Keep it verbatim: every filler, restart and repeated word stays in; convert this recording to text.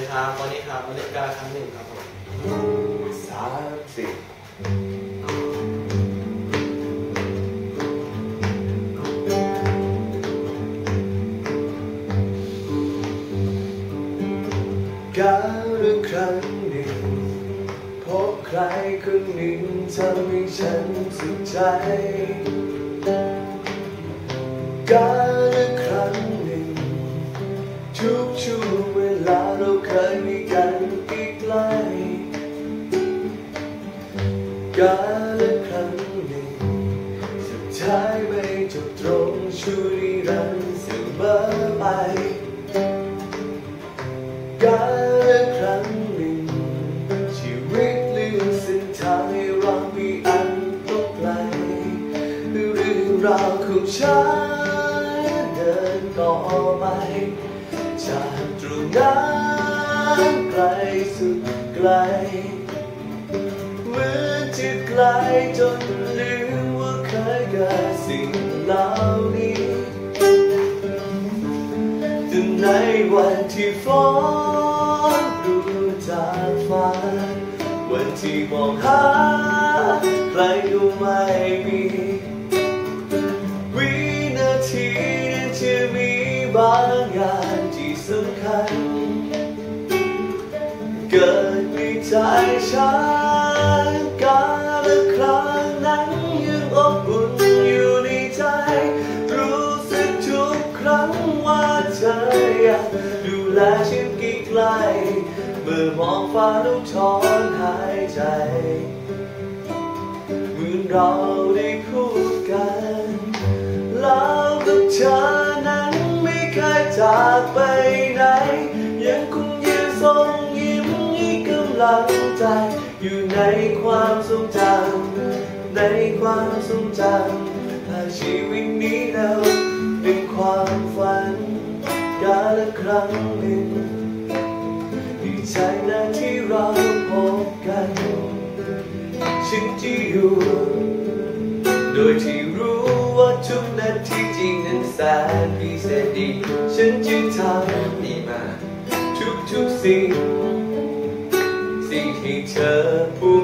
ครับวันนี้ครับวันนี้การครั้งหนึ่งครับผมสามสี่การเรื่องครั้งหนึ่งพบใครคนหนึ่งทำให้ฉันสุขใจการเรื่องครั้งหนึ่งทุกช่วงเวลาเราเคยมีกันใกล้ๆการเรื่องครั้งหนึ่งสุดท้ายไม่จบตรงช่วยนิรันดร์เสมอไปการเรื่องครั้งหนึ่งชีวิตเลือกเส้นทางให้เรามีอันต้องไกลเรื่องราวของฉันเดินต่อไปจากตรงนั้นไกลสุดไกลเหมือนจะไกลจนลืมว่าเคยเกิดสิ่งเหล่านี้จนในวันที่ฝนดูจากฟ้าวันที่มองหาใครก็ไม่มีวินาทีนั้นจะมีบางอย่างที่สำคัญเกิดในใจฉันการละครั้งนั้นยังอบอุ่นอยู่ในใจรู้สึกทุกครั้งว่าเธออยากดูแลฉันใกล้ๆเมื่อมองฟ้าแล้วถอนหายใจเหมือนเราได้พูดกันแล้วกับเธอนั้นไม่เคยจากไปไหนยังคงยืนส่งยิ้มให้กำลังใจอยู่ในความทรงจำในความทรงจำถ้าชีวิตนี้เราเป็นความฝันกาลครั้งหนึ่งดีใจนะที่เราพบกันฉันจะอยู่โดยที่รู้ว่าทุกนาทีจริงนั้นแสนพิเศษดีฉันจะทำดีมาทุกทุกสิ่งสิ่งที่เธอพูด